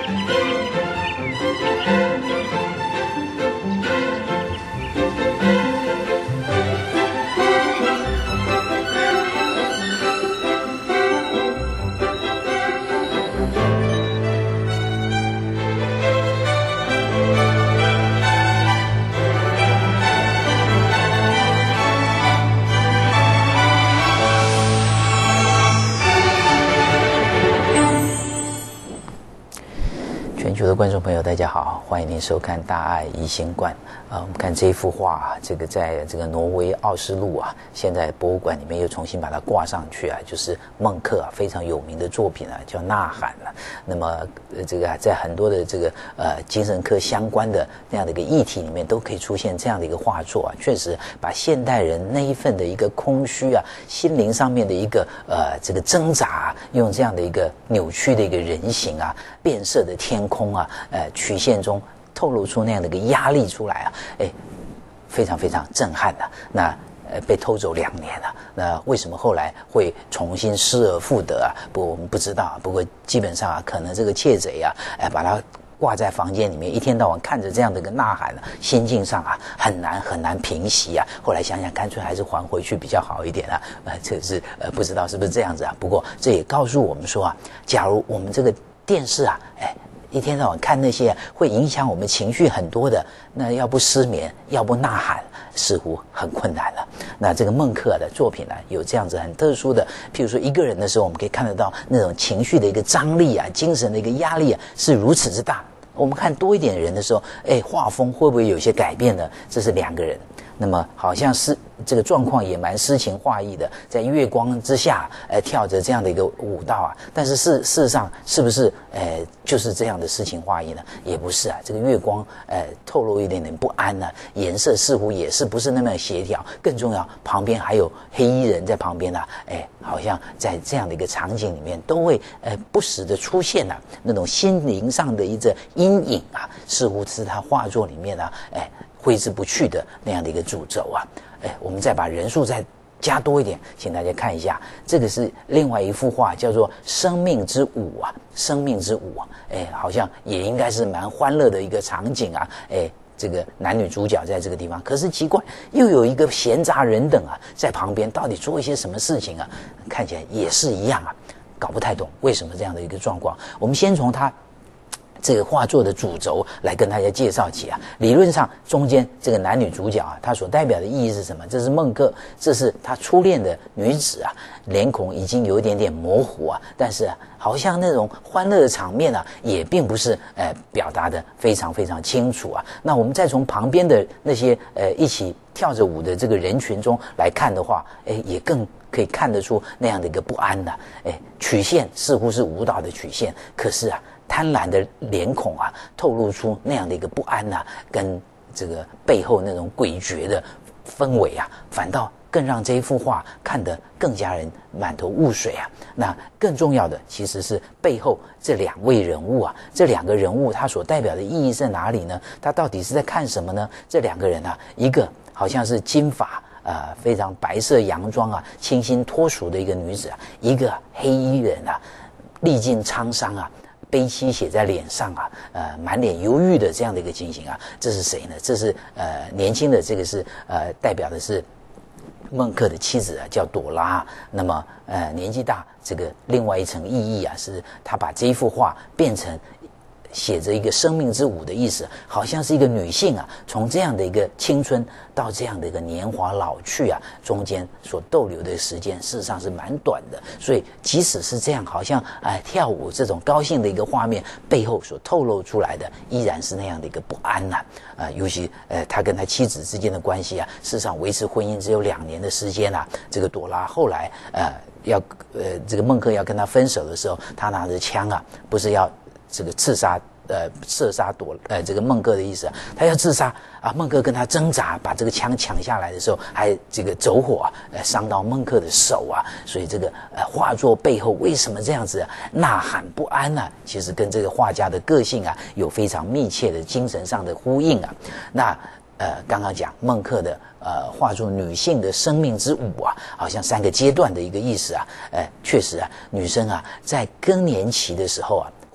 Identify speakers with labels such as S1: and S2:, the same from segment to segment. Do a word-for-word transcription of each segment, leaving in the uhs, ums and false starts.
S1: 全球的观众朋友，大家好，欢迎您收看《大爱宜兴观》啊。我们看这一幅画啊，这个在这个挪威奥斯陆啊，现在博物馆里面又重新把它挂上去啊，就是孟克啊非常有名的作品啊，叫《呐喊》了。那么、呃、这个、啊、在很多的这个呃精神科相关的那样的一个议题里面，都可以出现这样的一个画作啊，确实把现代人那一份的一个空虚啊，心灵上面的一个呃这个挣扎、啊，用这样的一个扭曲的一个人形啊，变色的天空啊，呃，曲线中透露出那样的一个压力出来啊，哎，非常非常震撼的、啊。那呃，被偷走两年了，那为什么后来会重新失而复得啊？不，我们不知道、啊。不过基本上啊，可能这个窃贼啊，哎、呃，把它挂在房间里面，一天到晚看着这样的一个呐喊、啊，心境上啊很难很难平息啊。后来想想，干脆还是还回去比较好一点啊。呃，这是呃不知道是不是这样子啊？不过这也告诉我们说啊，假如我们这个电视啊，哎。一天到晚看那些会影响我们情绪很多的，那要不失眠，要不呐喊，似乎很困难了。那这个孟克的作品呢，有这样子很特殊的，譬如说一个人的时候，我们可以看得到那种情绪的一个张力啊，精神的一个压力啊，是如此之大。我们看多一点人的时候，哎，画风会不会有一些改变呢？这是两个人，那么好像是这个状况也蛮诗情画意的，在月光之下，呃，跳着这样的一个舞蹈啊。但是事事实上是不是呃就是这样的诗情画意呢？也不是啊，这个月光呃透露一点点不安呢、啊，颜色似乎也是不是那么协调。更重要，旁边还有黑衣人在旁边啊，哎，好像在这样的一个场景里面都会呃不时的出现啊那种心灵上的一个阴影啊，似乎是他画作里面啊，哎。挥之不去的那样的一个诅咒啊！哎，我们再把人数再加多一点，请大家看一下，这个是另外一幅画，叫做《生命之舞》啊，《生命之舞》啊，哎，好像也应该是蛮欢乐的一个场景啊，哎。这个男女主角在这个地方，可是奇怪，又有一个闲杂人等啊，在旁边到底做一些什么事情啊？看起来也是一样啊，搞不太懂为什么这样的一个状况。我们先从他。这个画作的主轴来跟大家介绍起啊，理论上中间这个男女主角啊，它所代表的意义是什么？这是孟克，这是他初恋的女子啊，脸孔已经有一点点模糊啊，但是啊，好像那种欢乐的场面啊，也并不是呃表达的非常非常清楚啊。那我们再从旁边的那些呃一起跳着舞的这个人群中来看的话，哎，也更可以看得出那样的一个不安的、啊，哎，曲线似乎是舞蹈的曲线，可是啊。贪婪的脸孔啊，透露出那样的一个不安啊，跟这个背后那种诡谲的氛围啊，反倒更让这一幅画看得更加人满头雾水啊。那更重要的其实是背后这两位人物啊，这两个人物他所代表的意义在哪里呢？他到底是在看什么呢？这两个人啊，一个好像是金发。呃，非常白色洋装啊，清新脱俗的一个女子啊，一个黑衣人啊，历尽沧桑啊。悲戚写在脸上啊，呃，满脸忧郁的这样的一个情形啊，这是谁呢？这是呃年轻的这个是呃代表的是孟克的妻子啊，叫朵拉。那么呃年纪大，这个另外一层意义啊，是他把这一幅画变成。写着一个生命之舞的意思，好像是一个女性啊，从这样的一个青春到这样的一个年华老去啊，中间所逗留的时间事实上是蛮短的。所以即使是这样，好像哎跳舞这种高兴的一个画面背后所透露出来的，依然是那样的一个不安呐、啊。啊、呃，尤其呃他跟他妻子之间的关系啊，事实上维持婚姻只有两年的时间啊。这个朵拉后来呃要呃这个孟克要跟他分手的时候，他拿着枪啊，不是要。这个刺杀，呃，射杀朵，呃，这个孟克的意思啊，他要自杀啊。孟克跟他挣扎，把这个枪抢下来的时候，还这个走火啊，呃，伤到孟克的手啊。所以这个呃画作背后为什么这样子、啊、呐喊不安呢、啊？其实跟这个画家的个性啊有非常密切的精神上的呼应啊。那呃，刚刚讲孟克的呃画作女性的生命之舞啊，好像三个阶段的一个意思啊。呃，确实啊，女生啊在更年期的时候啊。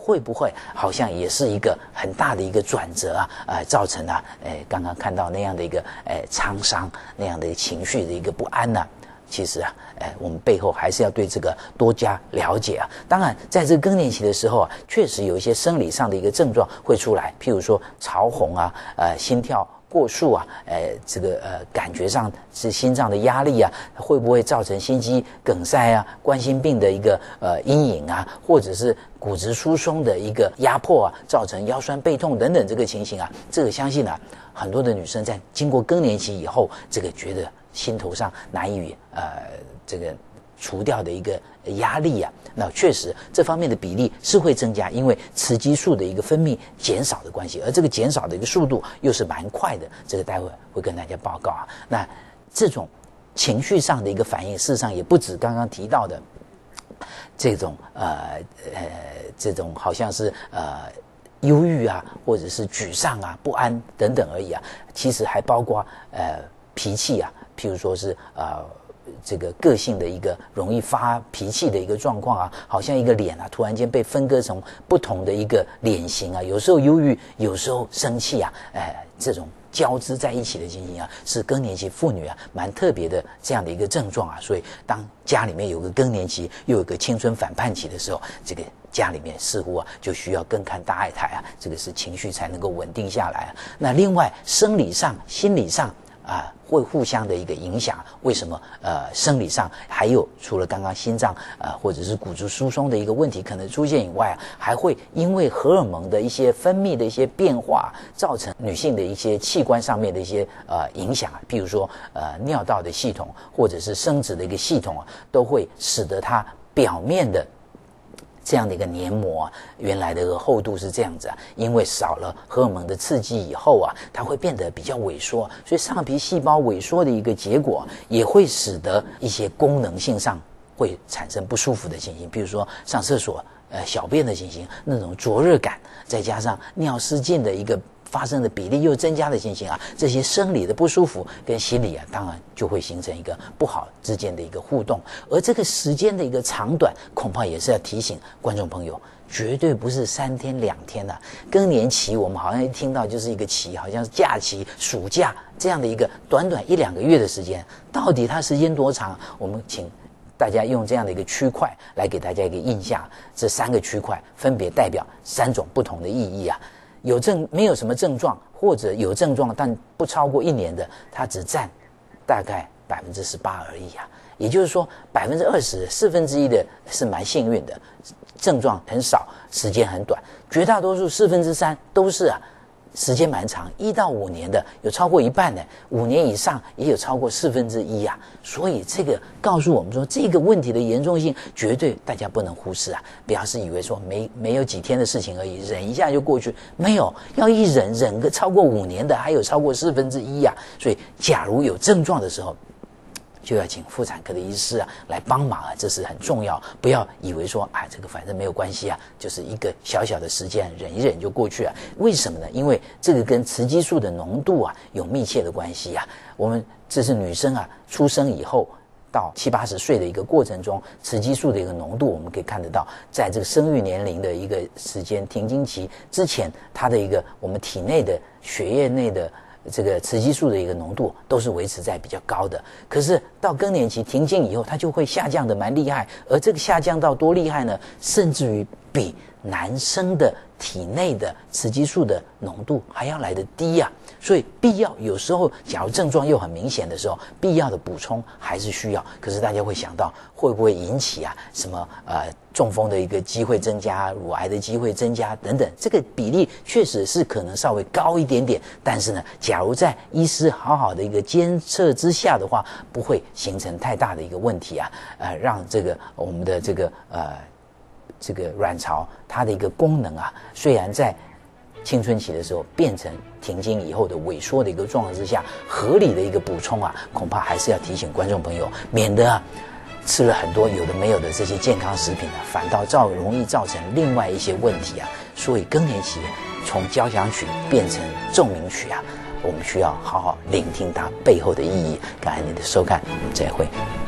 S1: 会不会好像也是一个很大的一个转折啊？呃，造成啊，呃，刚刚看到那样的一个呃沧桑，那样的情绪的一个不安呢、啊？其实啊，哎，我们背后还是要对这个多加了解啊。当然，在这个更年期的时候啊，确实有一些生理上的一个症状会出来，譬如说潮红啊，呃，心跳过速啊，呃，这个呃，感觉上是心脏的压力啊，会不会造成心肌梗塞啊、冠心病的一个呃阴影啊，或者是骨质疏松的一个压迫啊，造成腰酸背痛等等这个情形啊，这个相信啊，很多的女生在经过更年期以后，这个觉得心头上难以呃这个除掉的一个压力啊，那确实这方面的比例是会增加，因为雌激素的一个分泌减少的关系，而这个减少的一个速度又是蛮快的，这个待会会跟大家报告啊。那这种情绪上的一个反应，事实上也不止刚刚提到的这种呃呃这种好像是呃忧郁啊，或者是沮丧啊、不安等等而已啊，其实还包括呃脾气啊，譬如说是呃。这个个性的一个容易发脾气的一个状况啊，好像一个脸啊，突然间被分割成不同的一个脸型啊，有时候忧郁，有时候生气啊，哎，这种交织在一起的情形啊，是更年期妇女啊蛮特别的这样的一个症状啊。所以当家里面有个更年期，又有个青春反叛期的时候，这个家里面似乎啊就需要更看大爱台啊，这个是情绪才能够稳定下来啊。那另外生理上、心理上。啊，会互相的一个影响。为什么？呃，生理上还有除了刚刚心脏呃或者是骨质疏松的一个问题可能出现以外，还会因为荷尔蒙的一些分泌的一些变化，造成女性的一些器官上面的一些呃影响。譬如说呃尿道的系统或者是生殖的一个系统啊，都会使得它表面的。这样的一个黏膜啊，原来的一个厚度是这样子啊，因为少了荷尔蒙的刺激以后啊，它会变得比较萎缩，所以上皮细胞萎缩的一个结果，也会使得一些功能性上会产生不舒服的情形，比如说上厕所呃小便的情形，那种灼热感，再加上尿失禁的一个发生的比例又增加的情形啊，这些生理的不舒服跟心理啊，当然就会形成一个不好之间的一个互动，而这个时间的一个长短，恐怕也是要提醒观众朋友，绝对不是三天两天啊。更年期我们好像一听到就是一个期，好像是假期、暑假这样的一个短短一两个月的时间，到底它时间多长？我们请大家用这样的一个区块来给大家一个印象，这三个区块分别代表三种不同的意义啊。有症没有什么症状，或者有症状但不超过一年的，它只占大概百分之十八而已啊。也就是说，百分之二十四分之一的是蛮幸运的，症状很少，时间很短。绝大多数四分之三都是啊，时间蛮长，一到五年的有超过一半的，五年以上也有超过四分之一啊。所以这个告诉我们说，这个问题的严重性绝对大家不能忽视啊！不要是以为说没没有几天的事情而已，忍一下就过去，没有，要一忍忍个超过五年的，还有超过四分之一啊。所以，假如有症状的时候，就要请妇产科的医师啊来帮忙啊，这是很重要。不要以为说啊，这个反正没有关系啊，就是一个小小的时间，忍一忍就过去啊。为什么呢？因为这个跟雌激素的浓度啊有密切的关系啊。我们这是女生啊出生以后到七八十岁的一个过程中，雌激素的一个浓度，我们可以看得到，在这个生育年龄的一个时间停经期之前，它的一个我们体内的血液内的这个雌激素的一个浓度都是维持在比较高的，可是到更年期停经以后，它就会下降的蛮厉害，而这个下降到多厉害呢？甚至于比男生的体内的雌激素的浓度还要来得低呀、啊，所以必要有时候，假如症状又很明显的时候，必要的补充还是需要。可是大家会想到，会不会引起啊什么呃中风的一个机会增加，乳癌的机会增加等等？这个比例确实是可能稍微高一点点，但是呢，假如在医师好好的一个监测之下的话，不会形成太大的一个问题啊，呃，让这个我们的这个呃。这个卵巢它的一个功能啊，虽然在青春期的时候变成停经以后的萎缩的一个状况之下，合理的一个补充啊，恐怕还是要提醒观众朋友，免得啊吃了很多有的没有的这些健康食品啊，反倒造容易造成另外一些问题啊。所以更年期从交响曲变成奏鸣曲啊，我们需要好好聆听它背后的意义。感恩你的收看，我们再会。